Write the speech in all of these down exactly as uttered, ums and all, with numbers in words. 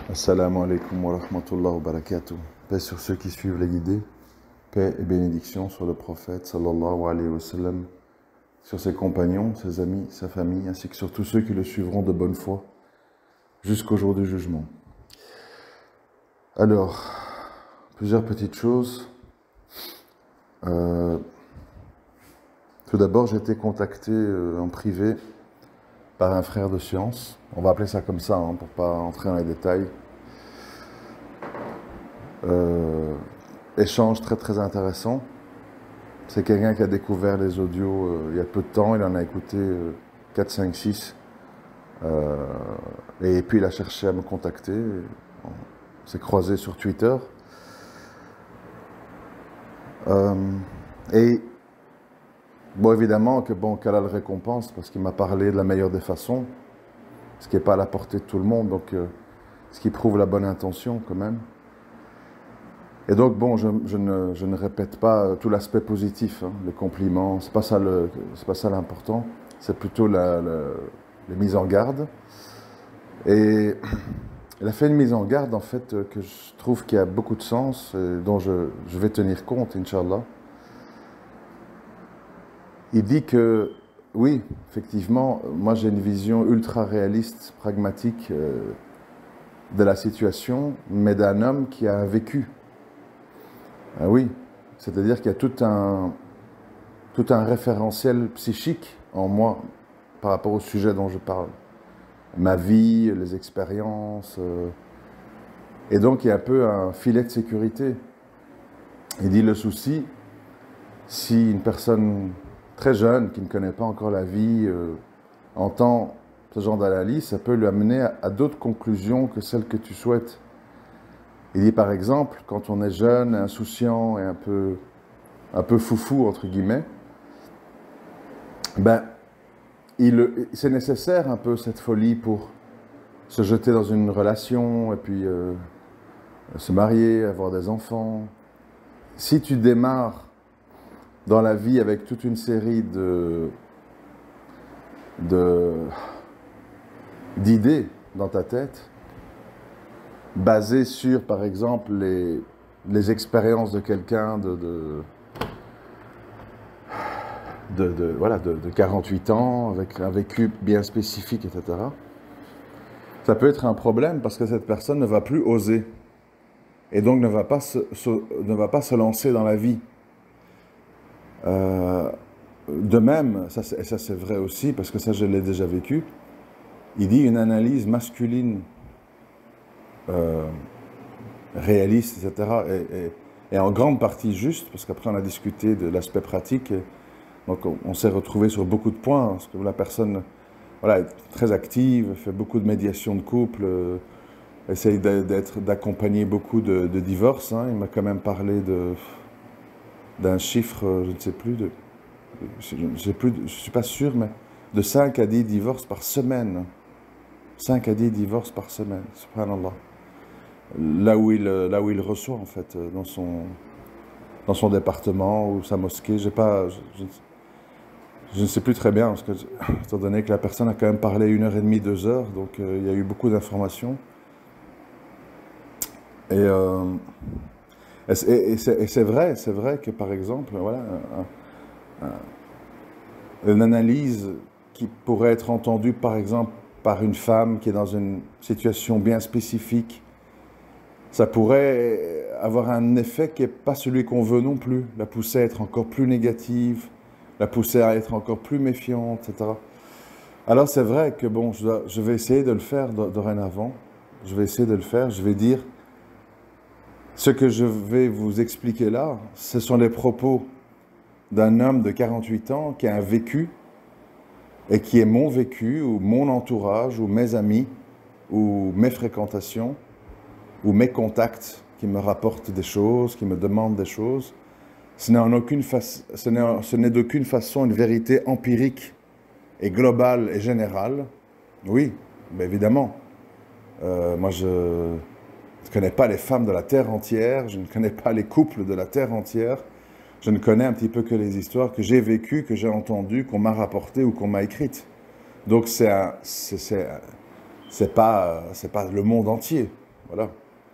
Assalamu alaikum wa rahmatullah wa barakatuh. Paix sur ceux qui suivent les guidés, paix et bénédiction sur le prophète sallallahu alayhi wa sallam, sur ses compagnons, ses amis, sa famille, ainsi que sur tous ceux qui le suivront de bonne foi jusqu'au jour du jugement. Alors, plusieurs petites choses. Euh, tout d'abord, j'ai été contacté euh, en privé par un frère de science. On va appeler ça comme ça, hein, pour ne pas entrer dans les détails. Euh, échange très très intéressant. C'est quelqu'un qui a découvert les audios euh, il y a peu de temps. Il en a écouté euh, quatre, cinq, six. Euh, et puis il a cherché à me contacter. On s'est croisé sur Twitter. Euh, et bon, évidemment que bon, qu'Allah le récompense parce qu'il m'a parlé de la meilleure des façons, ce qui n'est pas à la portée de tout le monde, donc euh, ce qui prouve la bonne intention quand même. Et donc bon, je, je, ne, je ne répète pas tout l'aspect positif, hein, les compliments, c'est pas ça le, c'est pas ça l'important, c'est plutôt la, la, les mises en garde. Et il a fait une mise en garde en fait que je trouve qui a beaucoup de sens et dont je, je vais tenir compte, Inch'Allah. Il dit que, oui, effectivement, moi j'ai une vision ultra réaliste, pragmatique euh, de la situation, mais d'un homme qui a un vécu. Ah oui, c'est-à-dire qu'il y a tout un, tout un référentiel psychique en moi par rapport au sujet dont je parle. Ma vie, les expériences. Euh, et donc il y a un peu un filet de sécurité. Il dit le souci, si une personne très jeune, qui ne connaît pas encore la vie, euh, entend ce genre d'analyse, ça peut lui amener à, à d'autres conclusions que celles que tu souhaites. Il dit par exemple, quand on est jeune, insouciant et un peu, un peu foufou, entre guillemets, ben, c'est nécessaire un peu cette folie pour se jeter dans une relation et puis euh, se marier, avoir des enfants. Si tu démarres dans la vie avec toute une série de, de, d'idées dans ta tête, basées sur, par exemple, les, les expériences de quelqu'un de, de, de, de, voilà, de, de quarante-huit ans, avec un vécu bien spécifique, et cetera. Ça peut être un problème parce que cette personne ne va plus oser et donc ne va pas se, se, ne va pas se lancer dans la vie. Euh, de même, ça, et ça c'est vrai aussi, parce que ça je l'ai déjà vécu, il dit une analyse masculine euh, réaliste, et cetera, et, et, et en grande partie juste, parce qu'après on a discuté de l'aspect pratique, et donc on, on s'est retrouvé sur beaucoup de points, parce que la personne voilà, est très active, fait beaucoup de médiation de couple, euh, essaye d'être, d'accompagner beaucoup de, de divorces, hein. Il m'a quand même parlé de d'un chiffre, je ne sais plus, de, je ne sais plus, je suis pas sûr, mais de cinq à dix divorces par semaine. cinq à dix divorces par semaine, subhanallah. Là où il, là où il reçoit, en fait, dans son, dans son département ou sa mosquée. J'ai pas, je, je, je ne sais plus très bien, parce que, étant donné que la personne a quand même parlé une heure et demie, deux heures, donc euh, il y a eu beaucoup d'informations. Et... Euh, Et c'est vrai, c'est vrai que par exemple, voilà, un, un, une analyse qui pourrait être entendue par exemple par une femme qui est dans une situation bien spécifique, ça pourrait avoir un effet qui n'est pas celui qu'on veut non plus, la pousser à être encore plus négative, la pousser à être encore plus méfiante, et cetera. Alors c'est vrai que bon, je, dois, je vais essayer de le faire dorénavant, je vais essayer de le faire, je vais dire. Ce que je vais vous expliquer là, ce sont les propos d'un homme de quarante-huit ans qui a un vécu et qui est mon vécu, ou mon entourage, ou mes amis, ou mes fréquentations, ou mes contacts qui me rapportent des choses, qui me demandent des choses. Ce n'est en aucune fa- ce n'est, ce n'est d'aucune façon une vérité empirique et globale et générale. Oui, mais évidemment. Euh, moi, je... Je ne connais pas les femmes de la terre entière, je ne connais pas les couples de la terre entière, je ne connais un petit peu que les histoires que j'ai vécues, que j'ai entendues, qu'on m'a rapportées ou qu'on m'a écrites. Donc c'est c'est pas, c'est pas le monde entier. Voilà.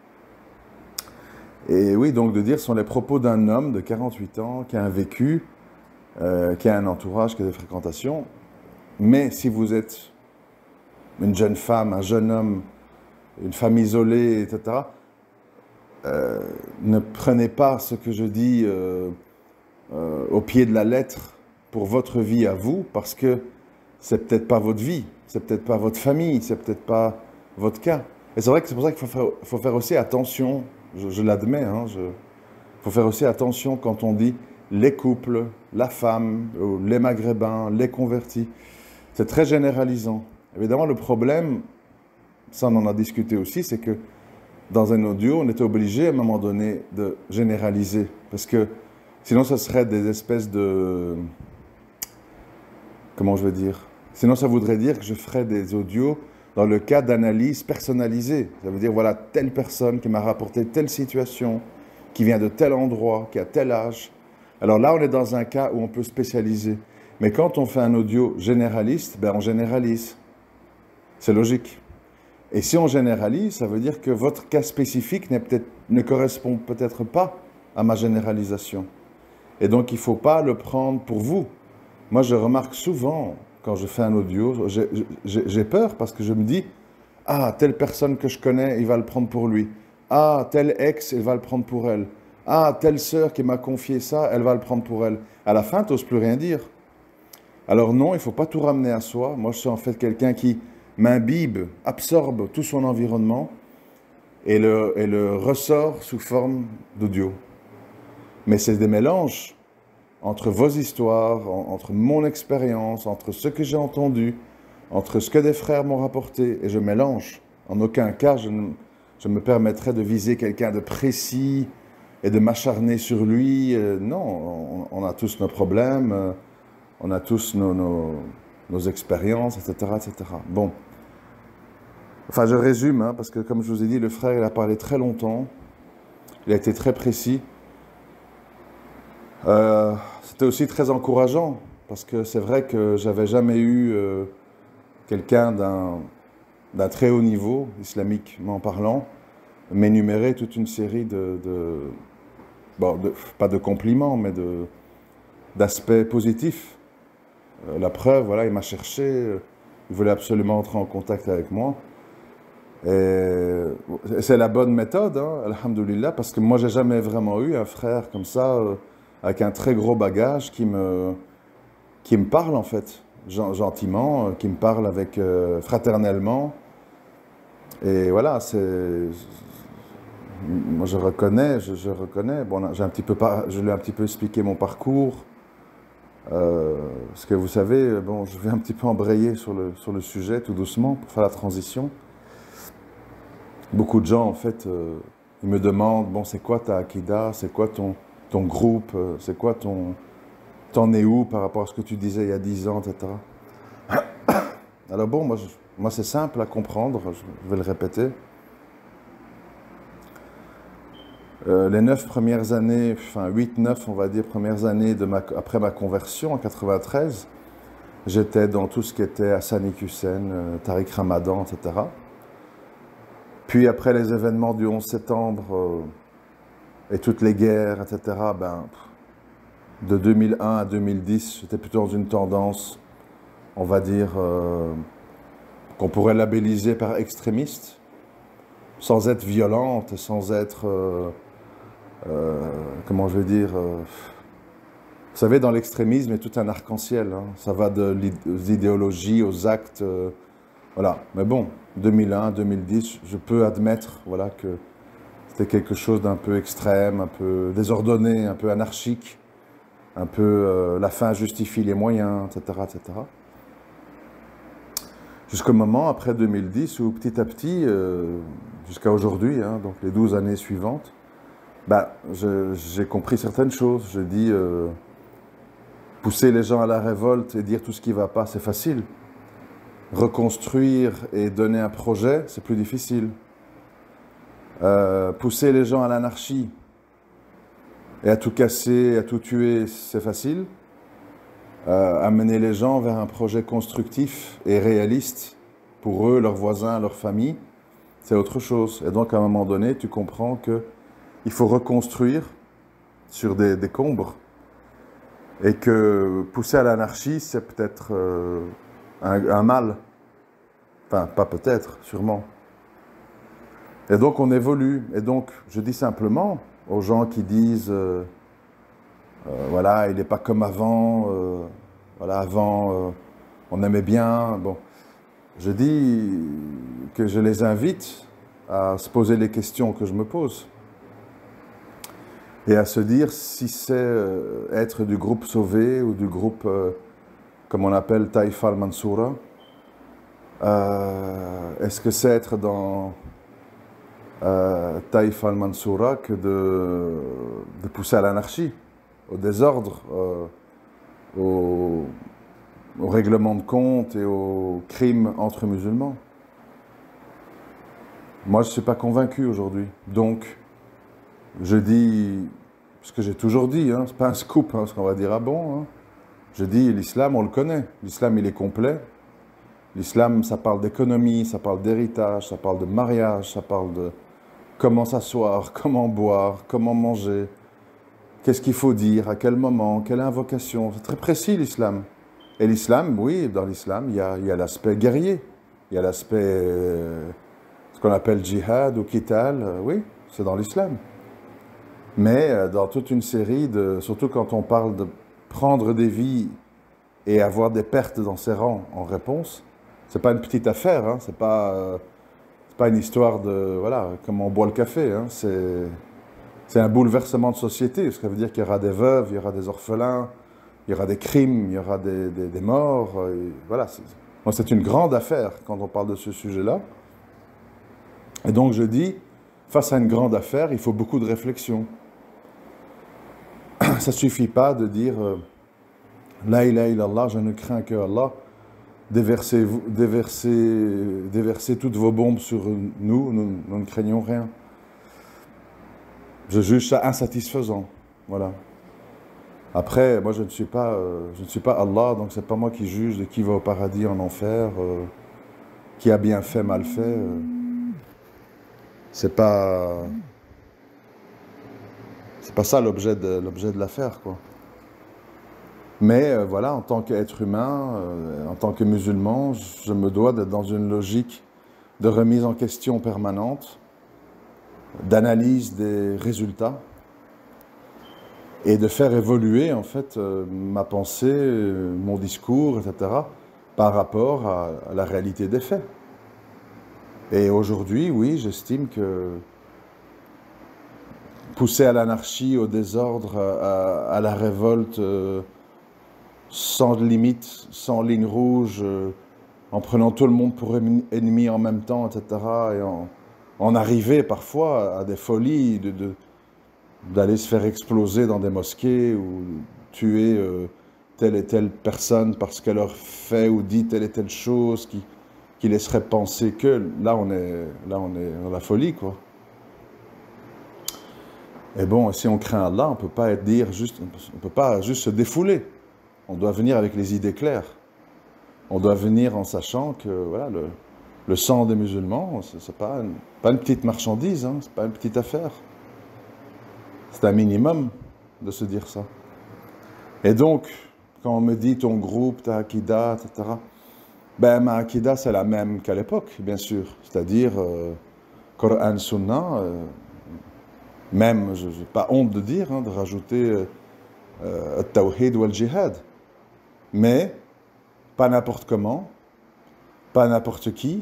Et oui, donc de dire ce sont les propos d'un homme de quarante-huit ans qui a un vécu, euh, qui a un entourage, qui a des fréquentations. Mais si vous êtes une jeune femme, un jeune homme, une femme isolée, et cetera, euh, ne prenez pas ce que je dis euh, euh, au pied de la lettre pour votre vie à vous, parce que c'est peut-être pas votre vie, c'est peut-être pas votre famille, c'est peut-être pas votre cas. Et c'est vrai que c'est pour ça qu'il faut faire, faut faire aussi attention, je, je l'admets, hein, il faut faire aussi attention quand on dit les couples, la femme, les maghrébins, les convertis. C'est très généralisant. Évidemment, le problème, ça on en a discuté aussi, c'est que dans un audio, on était obligé à un moment donné de généraliser. Parce que sinon, ce serait des espèces de... Comment je veux dire? Sinon, ça voudrait dire que je ferais des audios dans le cas d'analyse personnalisée. Ça veut dire, voilà, telle personne qui m'a rapporté telle situation, qui vient de tel endroit, qui a tel âge. Alors là, on est dans un cas où on peut spécialiser. Mais quand on fait un audio généraliste, ben on généralise. C'est logique. Et si on généralise, ça veut dire que votre cas spécifique n'est peut-être, ne correspond peut-être pas à ma généralisation. Et donc, il ne faut pas le prendre pour vous. Moi, je remarque souvent, quand je fais un audio, j'ai, j'ai peur parce que je me dis « Ah, telle personne que je connais, il va le prendre pour lui. Ah, tel ex, il va le prendre pour elle. Ah, telle sœur qui m'a confié ça, elle va le prendre pour elle. » À la fin, tu n'oses plus rien dire. Alors non, il ne faut pas tout ramener à soi. Moi, je suis en fait quelqu'un qui m'imbibe, absorbe tout son environnement et le, et le ressort sous forme d'audio. Mais c'est des mélanges entre vos histoires, en, entre mon expérience, entre ce que j'ai entendu, entre ce que des frères m'ont rapporté, et je mélange. En aucun cas, je, ne, je me permettrai de viser quelqu'un de précis et de m'acharner sur lui. Euh, non, on, on a tous nos problèmes, euh, on a tous nos, nos, nos expériences, et cetera, et cetera. Bon. Enfin, je résume, hein, parce que comme je vous ai dit, le frère, il a parlé très longtemps. Il a été très précis. Euh, C'était aussi très encourageant, parce que c'est vrai que j'avais jamais eu euh, quelqu'un d'un d'un très haut niveau, islamiquement parlant, m'énumérer toute une série de, de, bon, de pas de compliments, mais de d'aspects positifs. Euh, la preuve, voilà, il m'a cherché, euh, il voulait absolument entrer en contact avec moi. Et c'est la bonne méthode, hein, alhamdoulilah, parce que moi, j'ai jamais vraiment eu un frère comme ça, euh, avec un très gros bagage, qui me, qui me parle, en fait, gentiment, euh, qui me parle avec, euh, fraternellement. Et voilà, c'est... Moi, je reconnais, je, je reconnais. Bon, j'ai un petit peu, je lui ai un petit peu expliqué mon parcours. Euh, parce que vous savez, bon, je vais un petit peu embrayer sur le, sur le sujet, tout doucement, pour faire la transition. Beaucoup de gens, en fait, euh, ils me demandent, bon, c'est quoi ta akida, c'est quoi ton, ton groupe, euh, c'est quoi ton... T'en es où par rapport à ce que tu disais il y a dix ans, et cetera. Alors bon, moi, je, moi c'est simple à comprendre, je vais le répéter. Euh, les neuf premières années, enfin huit, neuf, on va dire, premières années de ma, après ma conversion en quatre-vingt-treize, j'étais dans tout ce qui était Hassani Hussein, euh, Tariq Ramadan, et cetera. Puis après les événements du onze septembre euh, et toutes les guerres, et cetera, ben, de deux mille un à deux mille dix, j'étais plutôt dans une tendance, on va dire, euh, qu'on pourrait labelliser par extrémiste, sans être violente, sans être, euh, euh, comment je vais dire, euh, vous savez, dans l'extrémisme, il y a tout un arc-en-ciel, hein, ça va de l'idéologie aux actes, euh, voilà. Mais bon, deux mille un, deux mille dix, je peux admettre, voilà, que c'était quelque chose d'un peu extrême, un peu désordonné, un peu anarchique, un peu euh, la fin justifie les moyens, et cetera, et cetera. Jusqu'au moment, après deux mille dix, où petit à petit, euh, jusqu'à aujourd'hui, hein, donc les douze années suivantes, bah, j'ai compris certaines choses. Je dis, euh, pousser les gens à la révolte et dire tout ce qui ne va pas, c'est facile. Reconstruire et donner un projet, c'est plus difficile. Euh, pousser les gens à l'anarchie et à tout casser, à tout tuer, c'est facile. Euh, amener les gens vers un projet constructif et réaliste pour eux, leurs voisins, leur famille, c'est autre chose. Et donc, à un moment donné, tu comprends qu'il faut reconstruire sur des décombres et que pousser à l'anarchie, c'est peut-être euh, un, un mal. Enfin, pas peut-être, sûrement. Et donc, on évolue. Et donc, je dis simplement aux gens qui disent euh, euh, voilà, il n'est pas comme avant, euh, voilà, avant, euh, on aimait bien. Bon, je dis que je les invite à se poser les questions que je me pose et à se dire si c'est euh, être du groupe sauvé ou du groupe, euh, comme on appelle Taïfa al-Mansoura. Euh, Est-ce que c'est être dans euh, Taïfa al-Mansoura que de, de pousser à l'anarchie, au désordre, euh, au, au règlement de compte et aux crimes entre musulmans? Moi, je ne suis pas convaincu aujourd'hui. Donc, je dis ce que j'ai toujours dit, hein, ce n'est pas un scoop, hein, parce qu'on va dire ah bon. Hein. Je dis l'islam, on le connaît. L'islam, il est complet. L'islam, ça parle d'économie, ça parle d'héritage, ça parle de mariage, ça parle de comment s'asseoir, comment boire, comment manger, qu'est-ce qu'il faut dire, à quel moment, quelle invocation. C'est très précis l'islam. Et l'islam, oui, dans l'islam, il y a, il y a l'aspect guerrier, il y a l'aspect, euh, ce qu'on appelle djihad ou qital, euh, oui, c'est dans l'islam. Mais euh, dans toute une série de, surtout quand on parle de prendre des vies et avoir des pertes dans ses rangs en réponse, c'est pas une petite affaire, hein, c'est pas, euh, c'est pas une histoire de, voilà, comme on boit le café, hein, c'est, c'est un bouleversement de société, ce qui veut dire qu'il y aura des veuves, il y aura des orphelins, il y aura des crimes, il y aura des, des, des morts, et voilà. C'est, donc c'est une grande affaire quand on parle de ce sujet-là. Et donc je dis, face à une grande affaire, il faut beaucoup de réflexion. Ça ne suffit pas de dire euh, « La ilaha illallah, je ne crains que Allah », déversez, déversez, déversez toutes vos bombes sur nous, nous, nous ne craignons rien. Je juge ça insatisfaisant, voilà. Après, moi je ne suis pas, euh, je ne suis pas Allah, donc c'est pas moi qui juge de qui va au paradis, en enfer, euh, qui a bien fait, mal fait. Euh, c'est pas... C'est pas ça l'objet de, l'objet de l'affaire, quoi. Mais euh, voilà, en tant qu'être humain, euh, en tant que musulman, je me dois d'être dans une logique de remise en question permanente, d'analyse des résultats et de faire évoluer en fait euh, ma pensée, euh, mon discours, et cetera par rapport à, à la réalité des faits. Et aujourd'hui, oui, j'estime que pousser à l'anarchie, au désordre, à, à la révolte, euh, sans limite, sans ligne rouge, euh, en prenant tout le monde pour ennemi en même temps, et cetera. Et en, en arriver parfois à des folies, de, de, d'aller se faire exploser dans des mosquées ou tuer euh, telle et telle personne parce qu'elle leur fait ou dit telle et telle chose qui, qui laisserait penser que là on est, là on est dans la folie, quoi. Et bon, si on craint Allah, on ne peut pas être dire juste, on peut pas juste se défouler. On doit venir avec les idées claires. On doit venir en sachant que voilà, le, le sang des musulmans, ce n'est pas, pas une petite marchandise, hein, ce n'est pas une petite affaire. C'est un minimum de se dire ça. Et donc, quand on me dit ton groupe, ta akida, et cetera, ben ma akida, c'est la même qu'à l'époque, bien sûr. C'est-à-dire, euh, Coran, Sunna, euh, même, je n'ai pas honte de dire, hein, de rajouter euh, euh, Tawhid ou al-Jihad. Mais, pas n'importe comment, pas n'importe qui,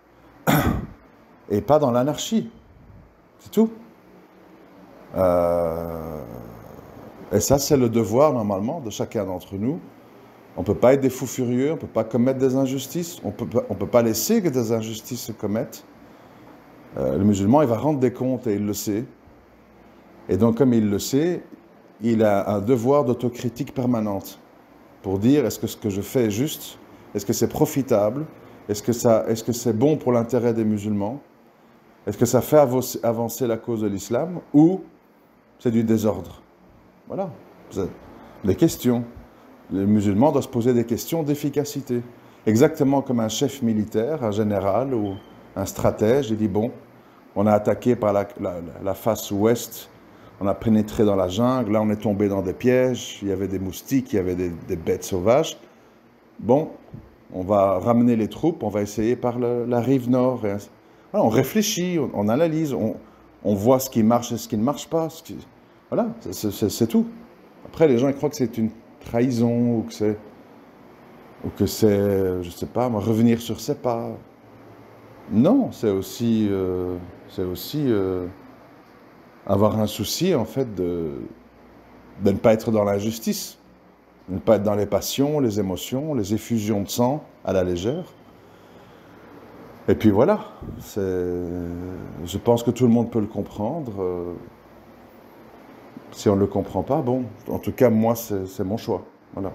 et pas dans l'anarchie. C'est tout. Euh, et ça, c'est le devoir, normalement, de chacun d'entre nous. On ne peut pas être des fous furieux, on ne peut pas commettre des injustices, on peut, ne peut pas laisser que des injustices se commettent. Euh, le musulman, il va rendre des comptes, et il le sait. Et donc, comme il le sait, il a un devoir d'autocritique permanente pour dire, est-ce que ce que je fais est juste? Est-ce que c'est profitable? Est-ce que ça, est-ce que c'est bon pour l'intérêt des musulmans? Est-ce que ça fait avancer la cause de l'islam? Ou c'est du désordre? Voilà, des questions. Le musulman doit se poser des questions d'efficacité. Exactement comme un chef militaire, un général ou un stratège. Il dit, bon, on a attaqué par la, la, la face ouest, on a pénétré dans la jungle, là on est tombé dans des pièges, il y avait des moustiques, il y avait des, des bêtes sauvages. Bon, on va ramener les troupes, on va essayer par le, la rive nord. Et voilà, on réfléchit, on, on analyse, on, on voit ce qui marche et ce qui ne marche pas. Ce qui, voilà, c'est tout. Après, les gens ils croient que c'est une trahison ou que c'est, ou que c'est, je sais pas, revenir sur ses pas. Non, c'est aussi, euh, c'est aussi euh, avoir un souci en fait de, de ne pas être dans l'injustice. Ne pas être dans les passions, les émotions, les effusions de sang à la légère. Et puis voilà, je pense que tout le monde peut le comprendre. Si on ne le comprend pas, bon, en tout cas, moi, c'est mon choix. Voilà.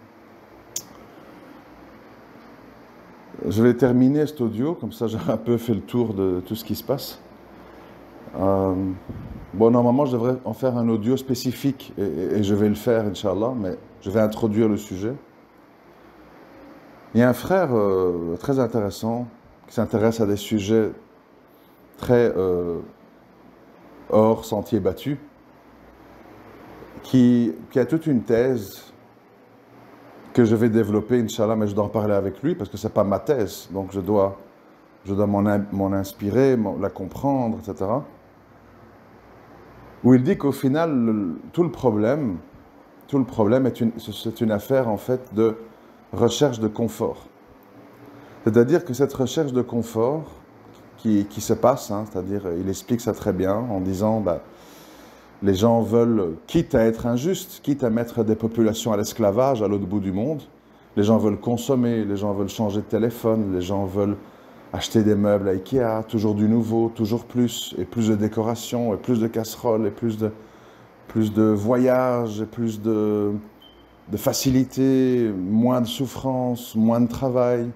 Je vais terminer cet audio, comme ça j'ai un peu fait le tour de tout ce qui se passe. Euh, bon, normalement, je devrais en faire un audio spécifique, et, et je vais le faire, Inch'Allah, mais je vais introduire le sujet. Il y a un frère euh, très intéressant, qui s'intéresse à des sujets très euh, hors sentier battu, qui, qui a toute une thèse que je vais développer, Inch'Allah, mais je dois en parler avec lui, parce que ce n'est pas ma thèse, donc je dois, je dois m'en inspirer, la comprendre, et cetera. Où il dit qu'au final, le, tout le problème, tout le problème est une, c'est une affaire, en fait, de recherche de confort. C'est-à-dire que cette recherche de confort qui, qui se passe, hein, c'est-à-dire, il explique ça très bien en disant, bah, les gens veulent, quitte à être injustes, quitte à mettre des populations à l'esclavage à l'autre bout du monde, les gens veulent consommer, les gens veulent changer de téléphone, les gens veulent acheter des meubles à Ikea, toujours du nouveau, toujours plus, et plus de décorations, et plus de casseroles, et plus de, plus de voyages, et plus de, de facilité, moins de souffrance, moins de travail.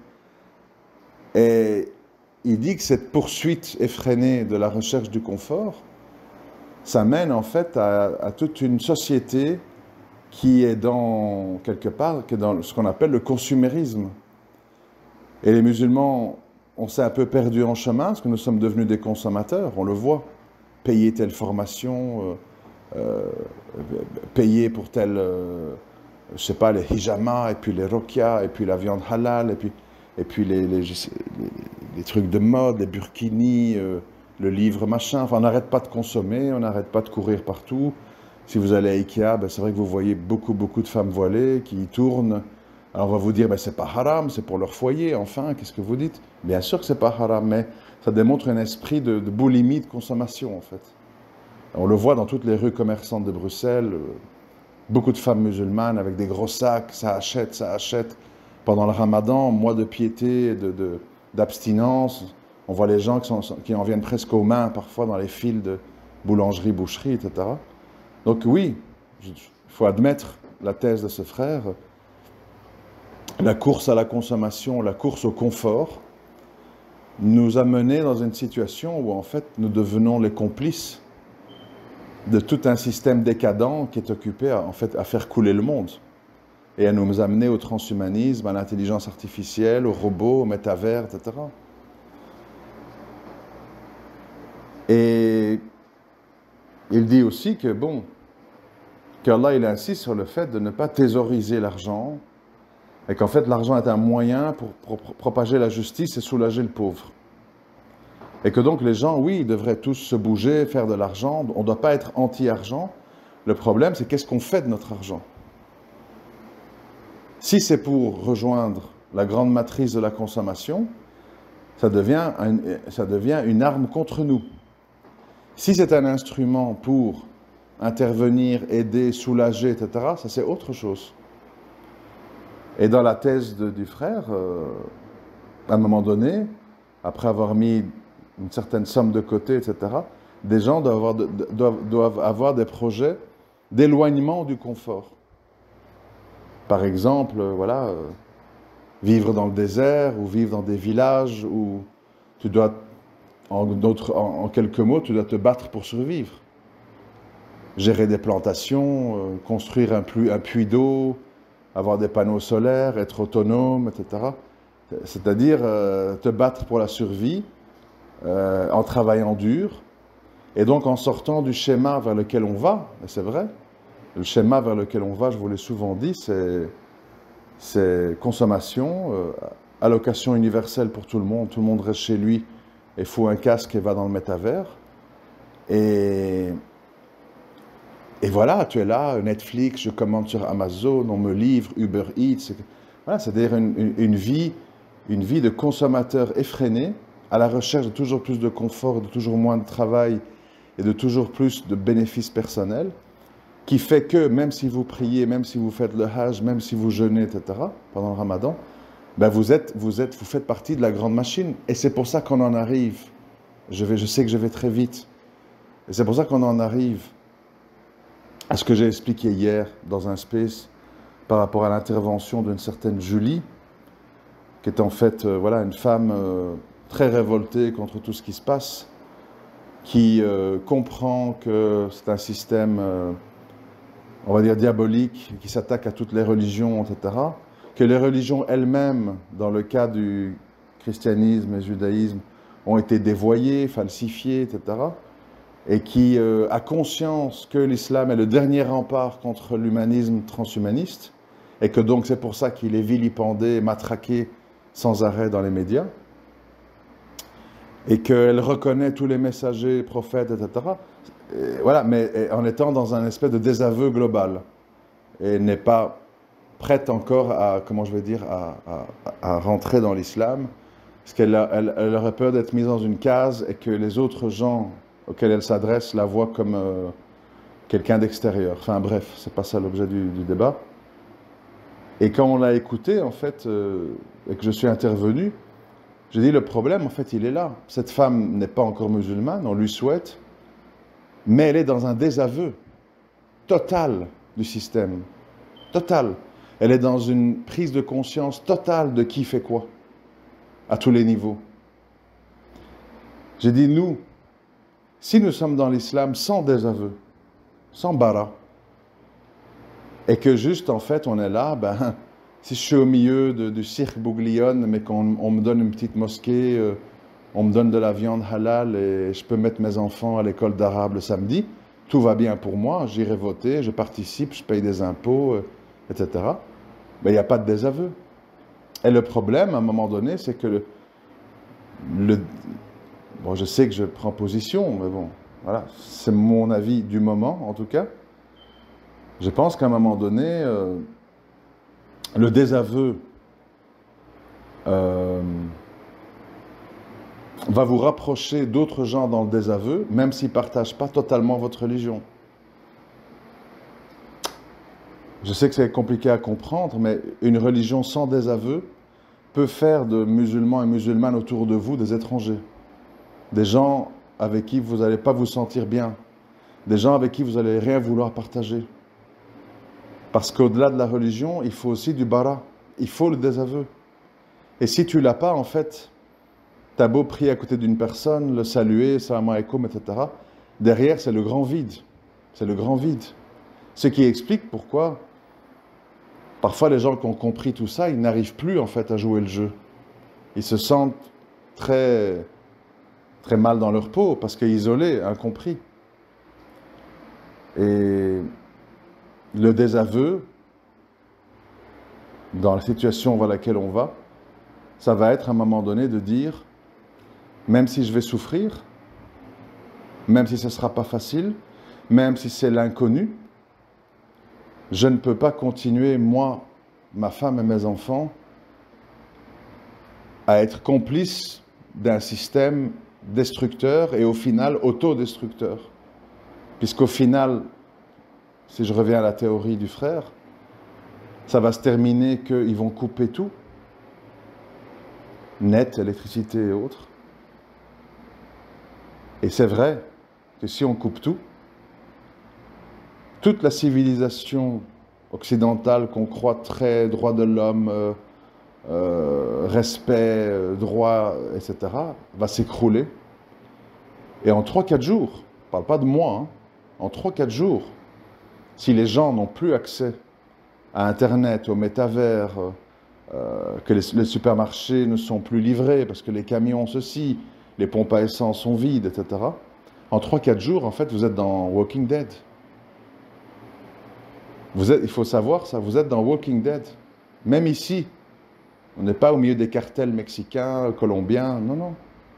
Et il dit que cette poursuite effrénée de la recherche du confort, ça mène en fait à, à toute une société qui est dans, quelque part, qui est dans ce qu'on appelle le consumérisme. Et les musulmans, on s'est un peu perdu en chemin, parce que nous sommes devenus des consommateurs, on le voit. Payer telle formation, euh, euh, payer pour telle, euh, je sais pas, les hijamas, et puis les rokias, et puis la viande halal, et puis, et puis les, les, les, les trucs de mode, les burkinis, euh, le livre machin. Enfin, on n'arrête pas de consommer, on n'arrête pas de courir partout. Si vous allez à Ikea, ben, c'est vrai que vous voyez beaucoup, beaucoup de femmes voilées qui y tournent. Alors on va vous dire, ben, c'est pas haram, c'est pour leur foyer, enfin, qu'est-ce que vous dites? Bien sûr que c'est pas haram, mais ça démontre un esprit de, de boulimie de consommation, en fait. On le voit dans toutes les rues commerçantes de Bruxelles, beaucoup de femmes musulmanes avec des gros sacs, ça achète, ça achète. Pendant le ramadan, mois de piété, de, de, d'abstinence, on voit les gens qui, sont, qui en viennent presque aux mains, parfois dans les files de boulangerie, boucherie, et cetera. Donc oui, il faut admettre la thèse de ce frère. La course à la consommation, la course au confort, nous a menés dans une situation où en fait nous devenons les complices de tout un système décadent qui est occupé à, en fait, à faire couler le monde et à nous amener au transhumanisme, à l'intelligence artificielle, aux robots, au métavers, et cetera. Et il dit aussi que, bon, qu'Allah il insiste sur le fait de ne pas thésauriser l'argent, et qu'en fait l'argent est un moyen pour, pour, pour propager la justice et soulager le pauvre. Et que donc les gens, oui, ils devraient tous se bouger, faire de l'argent, on ne doit pas être anti-argent. Le problème, c'est qu'est-ce qu'on fait de notre argent? Si c'est pour rejoindre la grande matrice de la consommation, ça devient, un, ça devient une arme contre nous. Si c'est un instrument pour intervenir, aider, soulager, et cetera, ça c'est autre chose. Et dans la thèse de, du frère, euh, à un moment donné, après avoir mis une certaine somme de côté, et cetera, des gens doivent avoir, de, doivent, doivent avoir des projets d'éloignement du confort. Par exemple, euh, voilà, euh, vivre dans le désert ou vivre dans des villages où tu dois, en, en, en quelques mots, tu dois te battre pour survivre. Gérer des plantations, euh, construire un, puits, un puits d'eau, avoir des panneaux solaires, être autonome, et cetera. C'est-à-dire euh, te battre pour la survie euh, en travaillant dur, et donc en sortant du schéma vers lequel on va, et c'est vrai, le schéma vers lequel on va, je vous l'ai souvent dit, c'est, c'est consommation, euh, allocation universelle pour tout le monde, tout le monde reste chez lui et fout un casque et va dans le métavers. Et, et voilà, tu es là, Netflix, je commande sur Amazon, on me livre, Uber Eats. C'est, voilà, c'est-à-dire une, une, une vie, une vie de consommateur effréné, à la recherche de toujours plus de confort, de toujours moins de travail et de toujours plus de bénéfices personnels, qui fait que même si vous priez, même si vous faites le Hajj, même si vous jeûnez, et cetera, pendant le Ramadan, ben vous, êtes, vous, êtes, vous faites partie de la grande machine. Et c'est pour ça qu'on en arrive. Je, vais, je sais que je vais très vite. Et c'est pour ça qu'on en arrive à ce que j'ai expliqué hier dans un space par rapport à l'intervention d'une certaine Julie, qui est en fait euh, voilà, une femme euh, très révoltée contre tout ce qui se passe, qui euh, comprend que c'est un système, euh, on va dire, diabolique, qui s'attaque à toutes les religions, et cetera, que les religions elles-mêmes, dans le cas du christianisme et du judaïsme, ont été dévoyées, falsifiées, et cetera, et qui euh, a conscience que l'islam est le dernier rempart contre l'humanisme transhumaniste, et que donc c'est pour ça qu'il est vilipendé, matraqué sans arrêt dans les médias, et qu'elle reconnaît tous les messagers, prophètes, et cetera. Et voilà, mais en étant dans un espèce de désaveu global, et n'est pas prête encore à, comment je vais dire, à, à, à rentrer dans l'islam, parce qu'elle elle, elle aurait peur d'être mise dans une case et que les autres gens auxquels elle s'adresse la voient comme euh, quelqu'un d'extérieur. Enfin bref, c'est pas ça l'objet du, du débat. Et quand on l'a écouté, en fait, euh, et que je suis intervenu, j'ai dit le problème, en fait, il est là. Cette femme n'est pas encore musulmane, on lui souhaite, mais elle est dans un désaveu total du système. Total. Elle est dans une prise de conscience totale de qui fait quoi, à tous les niveaux. J'ai dit, nous, si nous sommes dans l'islam sans désaveu, sans bara, et que juste, en fait, on est là, ben, si je suis au milieu de, du cirque Bouglione, mais qu'on on me donne une petite mosquée, euh, on me donne de la viande halal et je peux mettre mes enfants à l'école d'arabe le samedi, tout va bien pour moi, j'irai voter, je participe, je paye des impôts, euh, et cetera. Mais il n'y a pas de désaveu. Et le problème, à un moment donné, c'est que le, le... Bon, je sais que je prends position, mais bon, voilà, c'est mon avis du moment, en tout cas. Je pense qu'à un moment donné, euh, le désaveu euh, va vous rapprocher d'autres gens dans le désaveu, même s'ils ne partagent pas totalement votre religion. Je sais que c'est compliqué à comprendre, mais une religion sans désaveu peut faire de musulmans et musulmanes autour de vous des étrangers. Des gens avec qui vous n'allez pas vous sentir bien. Des gens avec qui vous n'allez rien vouloir partager. Parce qu'au-delà de la religion, il faut aussi du bara. Il faut le désaveu. Et si tu ne l'as pas, en fait, tu as beau prier à côté d'une personne, le saluer, salam alaikum, et cetera. Derrière, c'est le grand vide. C'est le grand vide. Ce qui explique pourquoi, parfois, les gens qui ont compris tout ça, ils n'arrivent plus, en fait, à jouer le jeu. Ils se sentent très, très mal dans leur peau, parce qu'isolés, incompris. Et le désaveu, dans la situation vers laquelle on va, ça va être à un moment donné de dire, même si je vais souffrir, même si ce ne sera pas facile, même si c'est l'inconnu, je ne peux pas continuer, moi, ma femme et mes enfants, à être complices d'un système destructeur et au final autodestructeur. Puisqu'au final, si je reviens à la théorie du frère, ça va se terminer qu'ils vont couper tout, net, électricité et autres. Et c'est vrai que si on coupe tout, toute la civilisation occidentale qu'on croit très droit de l'homme, euh, euh, respect, euh, droit, et cetera, va s'écrouler. Et en trois quatre jours, je ne parle pas de mois, hein, en trois quatre jours, si les gens n'ont plus accès à Internet, au métavers, euh, que les, les supermarchés ne sont plus livrés parce que les camions, ceci, les pompes à essence sont vides, et cetera. En trois quatre jours, en fait, vous êtes dans Walking Dead. Vous êtes, il faut savoir ça, vous êtes dans Walking Dead. Même ici, on n'est pas au milieu des cartels mexicains, colombiens, non, non.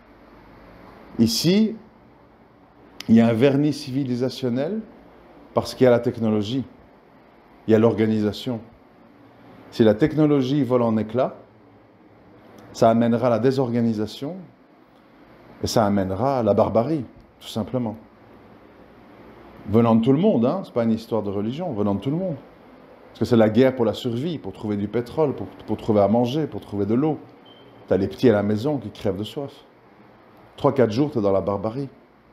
Ici, il y a un vernis civilisationnel parce qu'il y a la technologie, il y a l'organisation. Si la technologie vole en éclats, ça amènera la désorganisation et ça amènera la barbarie, tout simplement. Venant de tout le monde, hein, ce n'est pas une histoire de religion, venant de tout le monde. Parce que c'est la guerre pour la survie, pour trouver du pétrole, pour, pour trouver à manger, pour trouver de l'eau. Tu as les petits à la maison qui crèvent de soif. Trois, quatre jours, tu es dans la barbarie.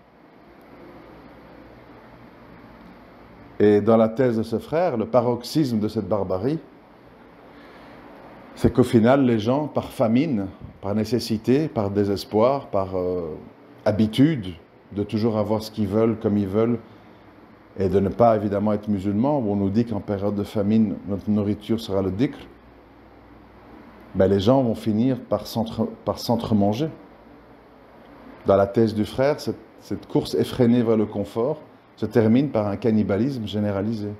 Et dans la thèse de ce frère, le paroxysme de cette barbarie, c'est qu'au final, les gens, par famine, par nécessité, par désespoir, par euh, habitude de toujours avoir ce qu'ils veulent, comme ils veulent, et de ne pas évidemment être musulmans, où on nous dit qu'en période de famine, notre nourriture sera le dhikr, ben les gens vont finir par s'entre-manger. Dans la thèse du frère, cette, cette course effrénée vers le confort se termine par un cannibalisme généralisé.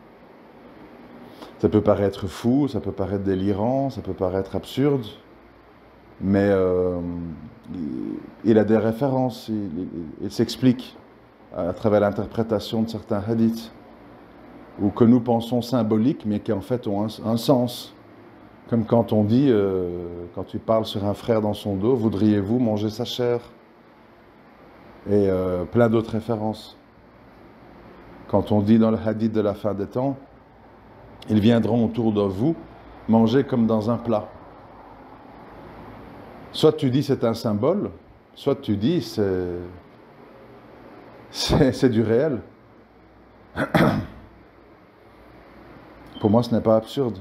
Ça peut paraître fou, ça peut paraître délirant, ça peut paraître absurde, mais euh, il, il a des références, il, il, il s'explique à travers l'interprétation de certains hadiths, ou que nous pensons symboliques, mais qui en fait ont un, un sens. Comme quand on dit, euh, quand tu parles sur un frère dans son dos, voudriez-vous manger sa chair? Et euh, plein d'autres références. Quand on dit dans le hadith de la fin des temps, ils viendront autour de vous manger comme dans un plat. Soit tu dis c'est un symbole, soit tu dis c'est c'est du réel. Pour moi, ce n'est pas absurde.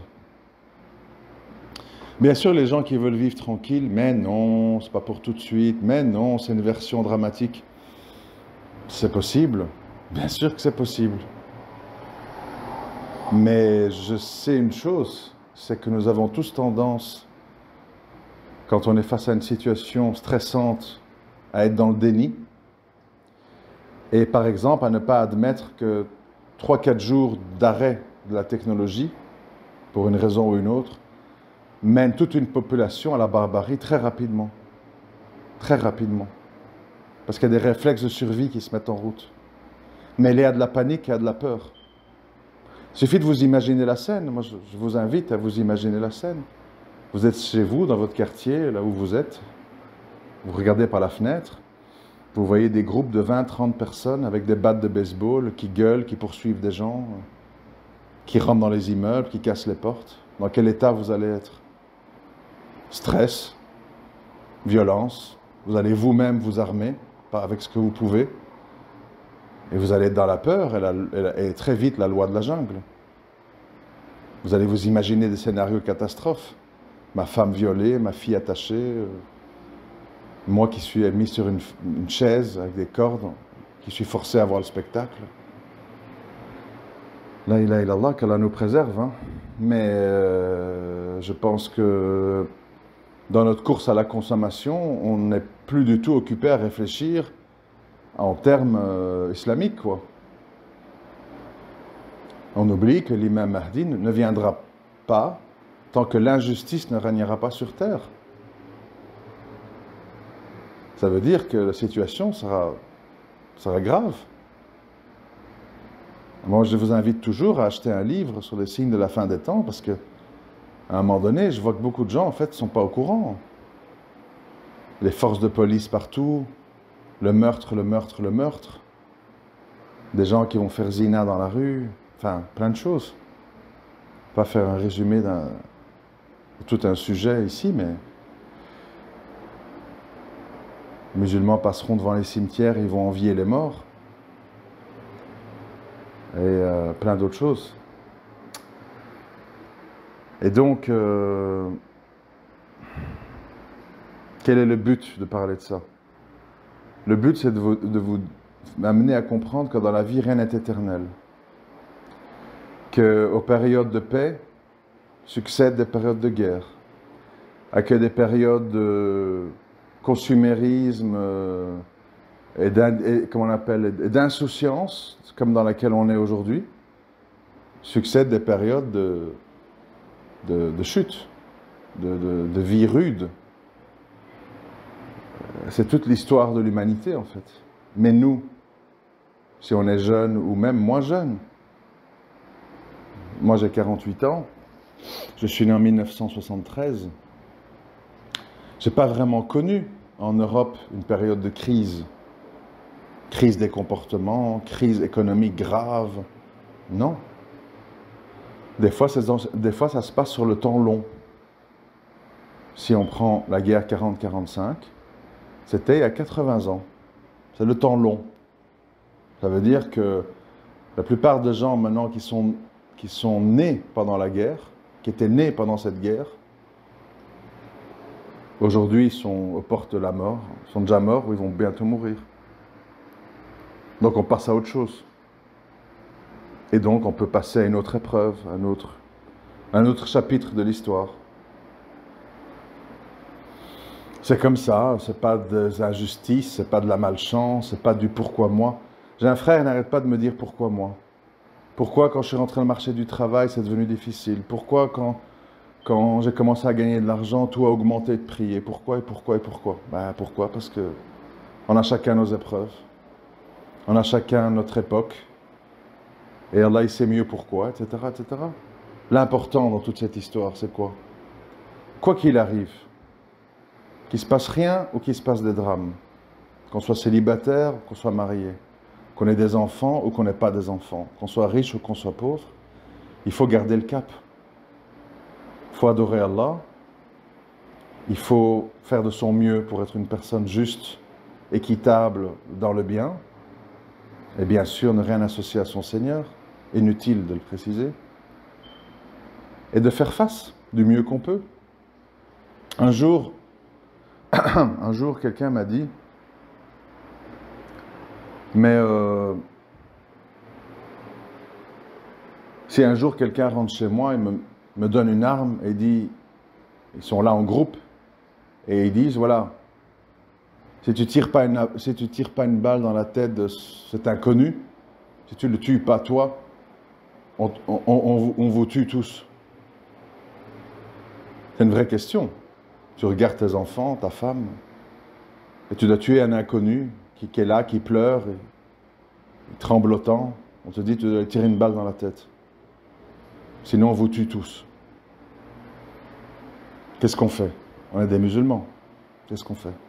Bien sûr, les gens qui veulent vivre tranquille, mais non, c'est pas pour tout de suite, mais non, c'est une version dramatique. C'est possible, bien sûr que c'est possible. Mais je sais une chose, c'est que nous avons tous tendance, quand on est face à une situation stressante, à être dans le déni. Et par exemple, à ne pas admettre que trois quatre jours d'arrêt de la technologie, pour une raison ou une autre, mènent toute une population à la barbarie très rapidement. Très rapidement. Parce qu'il y a des réflexes de survie qui se mettent en route. Mêlés à de la panique et à de la peur. Il suffit de vous imaginer la scène. Moi, je vous invite à vous imaginer la scène. Vous êtes chez vous, dans votre quartier, là où vous êtes. Vous regardez par la fenêtre. Vous voyez des groupes de vingt trente personnes avec des battes de baseball qui gueulent, qui poursuivent des gens, qui rentrent dans les immeubles, qui cassent les portes. Dans quel état vous allez être? Stress, violence. Vous allez vous-même vous armer avec ce que vous pouvez. Et vous allez être dans la peur et, la, et, la, et très vite la loi de la jungle. Vous allez vous imaginer des scénarios catastrophes. Ma femme violée, ma fille attachée, euh, moi qui suis mis sur une, une chaise avec des cordes, qui suis forcé à voir le spectacle. La ilaha illallah, qu'Allah nous préserve. Hein. Mais euh, je pense que dans notre course à la consommation, on n'est plus du tout occupé à réfléchir en termes euh, islamiques, quoi. On oublie que l'imam Mahdi ne viendra pas tant que l'injustice ne régnera pas sur terre. Ça veut dire que la situation sera, sera grave. Moi, je vous invite toujours à acheter un livre sur les signes de la fin des temps, parce que à un moment donné, je vois que beaucoup de gens, en fait, ne sont pas au courant. Les forces de police partout, le meurtre, le meurtre, le meurtre. Des gens qui vont faire zina dans la rue, enfin, plein de choses. Pas faire un résumé d'un tout un sujet ici, mais les musulmans passeront devant les cimetières, ils vont envier les morts. Et euh, plein d'autres choses. Et donc, euh, quel est le but de parler de ça? Le but, c'est de vous, de vous amener à comprendre que dans la vie, rien n'est éternel. Qu'aux périodes de paix succèdent des périodes de guerre. À que des périodes de consumérisme euh, et d'insouciance, comme dans laquelle on est aujourd'hui, succèdent des périodes de, de, de chute, de, de, de vie rude. C'est toute l'histoire de l'humanité, en fait. Mais nous, si on est jeune ou même moins jeune, moi j'ai quarante-huit ans, je suis né en mille neuf cent soixante-treize, je n'ai pas vraiment connu en Europe une période de crise. Crise des comportements, crise économique grave. Non. Des fois, des fois, ça se passe sur le temps long. Si on prend la guerre quarante quarante-cinq, c'était il y a quatre-vingts ans. C'est le temps long. Ça veut dire que la plupart des gens maintenant qui sont, qui sont nés pendant la guerre, qui étaient nés pendant cette guerre, aujourd'hui ils sont aux portes de la mort, ils sont déjà morts ou ils vont bientôt mourir. Donc on passe à autre chose. Et donc on peut passer à une autre épreuve, un autre, un autre chapitre de l'histoire. C'est comme ça, c'est pas des injustices, c'est pas de la malchance, c'est pas du pourquoi moi. J'ai un frère, il n'arrête pas de me dire pourquoi moi. Pourquoi quand je suis rentré dans le marché du travail, c'est devenu difficile. Pourquoi quand, quand j'ai commencé à gagner de l'argent, tout a augmenté de prix. Et pourquoi, et pourquoi, et pourquoi? Ben pourquoi? Parce que on a chacun nos épreuves. On a chacun notre époque. Et Allah, il sait mieux pourquoi, et cetera, et cetera. L'important dans toute cette histoire, c'est quoi? Quoi qu'il arrive, qu'il ne se passe rien ou qu'il se passe des drames, qu'on soit célibataire ou qu'on soit marié, qu'on ait des enfants ou qu'on n'ait pas des enfants, qu'on soit riche ou qu'on soit pauvre, il faut garder le cap. Il faut adorer Allah, il faut faire de son mieux pour être une personne juste, équitable dans le bien, et bien sûr ne rien associer à son Seigneur, inutile de le préciser, et de faire face du mieux qu'on peut. Un jour, un jour quelqu'un m'a dit, mais euh, si un jour quelqu'un rentre chez moi et me, me donne une arme et dit, ils sont là en groupe, et ils disent, voilà, si tu tires pas une, si tu tires pas une balle dans la tête de cet inconnu, si tu ne le tues pas toi, on, on, on, on vous tue tous. C'est une vraie question. Tu regardes tes enfants, ta femme, et tu dois tuer un inconnu qui, qui est là, qui pleure, et, et tremblotant. On te dit, tu dois tirer une balle dans la tête. Sinon, on vous tue tous. Qu'est-ce qu'on fait? On est des musulmans. Qu'est-ce qu'on fait?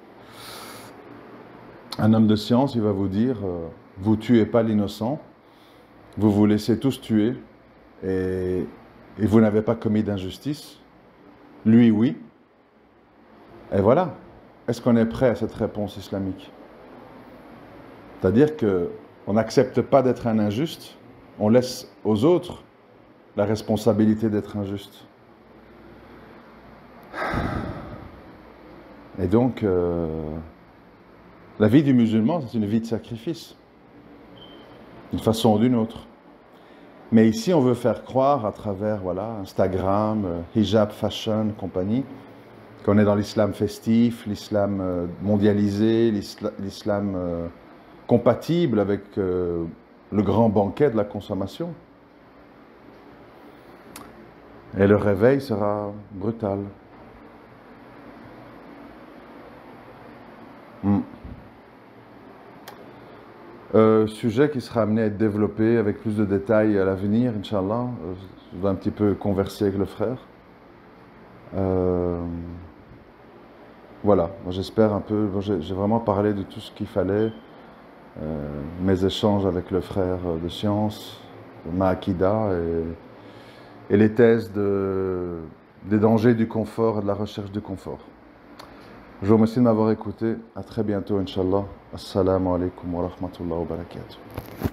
Un homme de science, il va vous dire, euh, vous tuez pas l'innocent, vous vous laissez tous tuer, et, et vous n'avez pas commis d'injustice. Lui, oui. Et voilà. Est-ce qu'on est prêt à cette réponse islamique? C'est-à-dire qu'on n'accepte pas d'être un injuste, on laisse aux autres la responsabilité d'être injuste. Et donc, euh, la vie du musulman, c'est une vie de sacrifice, d'une façon ou d'une autre. Mais ici, on veut faire croire à travers voilà, Instagram, euh, hijab, fashion, compagnie, qu'on est dans l'islam festif, l'islam euh, mondialisé, l'islam euh, compatible avec euh, le grand banquet de la consommation. Et le réveil sera brutal. Hmm. Euh, sujet qui sera amené à être développé avec plus de détails à l'avenir, Inch'Allah. Euh, je dois un petit peu converser avec le frère. Euh, voilà, j'espère un peu, j'ai vraiment parlé de tout ce qu'il fallait, euh, mes échanges avec le frère de science, ma akida et, et les thèses de, des dangers du confort et de la recherche du confort. Je vous remercie de m'avoir écouté. À très bientôt, Inch'Allah. Assalamu alaikum wa rahmatullahi wa barakatuh.